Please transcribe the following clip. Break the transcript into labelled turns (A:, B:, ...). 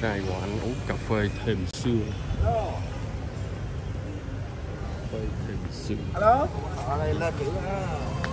A: Đây quán uống cà phê thềm sương. Cà phê thềm sương.
B: Alo, ở đây lên chữ